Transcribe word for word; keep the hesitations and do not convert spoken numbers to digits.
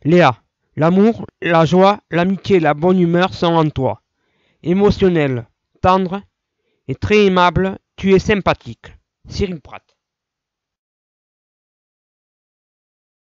Léa, l'amour, la joie, l'amitié, la bonne humeur sont en toi. Émotionnel, tendre et très aimable, tu es sympathique. Cyril Pratt.